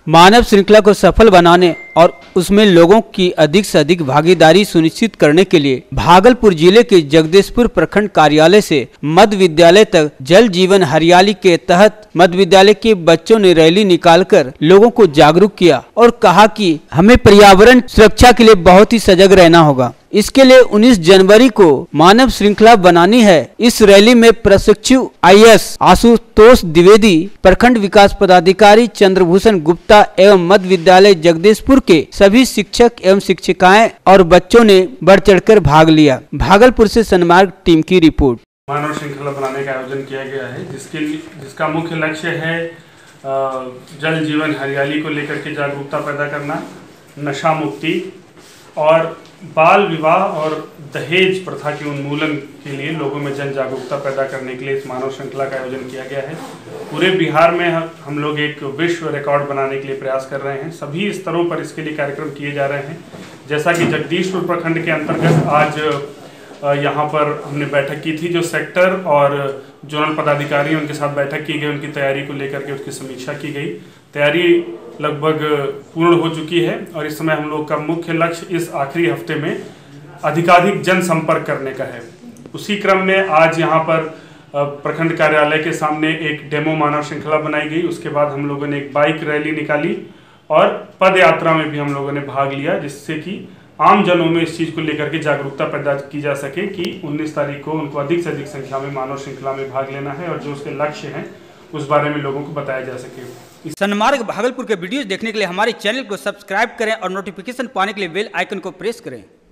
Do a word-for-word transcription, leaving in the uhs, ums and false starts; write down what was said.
मानव श्रृंखला को सफल बनाने और उसमें लोगों की अधिक से अधिक भागीदारी सुनिश्चित करने के लिए भागलपुर जिले के जगदीशपुर प्रखंड कार्यालय से मध्य विद्यालय तक जल जीवन हरियाली के तहत मध्य विद्यालय के बच्चों ने रैली निकालकर लोगों को जागरूक किया और कहा कि हमें पर्यावरण सुरक्षा के लिए बहुत ही सजग रहना होगा। इसके लिए उन्नीस जनवरी को मानव श्रृंखला बनानी है। इस रैली में प्रशिक्षु I A S Ashutosh Dwivedi, प्रखंड विकास पदाधिकारी चंद्रभूषण गुप्ता एवं मध्य विद्यालय जगदीशपुर के सभी शिक्षक एवं शिक्षिकाएं और बच्चों ने बढ़ चढ़कर भाग लिया। भागलपुर से सनमार्ग टीम की रिपोर्ट। मानव श्रृंखला बनाने का आयोजन किया गया है, जिसके जिसका मुख्य लक्ष्य है जल जीवन हरियाली को लेकर के जागरूकता पैदा करना, नशा मुक्ति और बाल विवाह और दहेज प्रथा के उन्मूलन के लिए लोगों में जन जागरूकता पैदा करने के लिए इस मानव श्रृंखला का आयोजन किया गया है। पूरे बिहार में हम लोग एक विश्व रिकॉर्ड बनाने के लिए प्रयास कर रहे हैं। सभी स्तरों पर इसके लिए कार्यक्रम किए जा रहे हैं। जैसा कि जगदीशपुर प्रखंड के अंतर्गत आज यहाँ पर हमने बैठक की थी, जो सेक्टर और जोनल पदाधिकारी उनके साथ बैठक की गई, उनकी तैयारी को लेकर के उसकी समीक्षा की गई। तैयारी लगभग पूर्ण हो चुकी है और इस समय हम लोग का मुख्य लक्ष्य इस आखिरी हफ्ते में अधिकाधिक जन संपर्क करने का है। उसी क्रम में आज यहाँ पर प्रखंड कार्यालय के सामने एक डेमो मानव श्रृंखला बनाई गई। उसके बाद हम लोगों ने एक बाइक रैली निकाली और पद यात्रा में भी हम लोगों ने भाग लिया, जिससे कि आम जनों में इस चीज़ को लेकर के जागरूकता पैदा की जा सके कि उन्नीस तारीख को उनको अधिक से अधिक संख्या में मानव श्रृंखला में भाग लेना है और जो उसके लक्ष्य हैं उस बारे में लोगों को बताया जा सके। सनमार्ग भागलपुर के वीडियोस देखने के लिए हमारे चैनल को सब्सक्राइब करें और नोटिफिकेशन पाने के लिए बेल आइकन को प्रेस करें।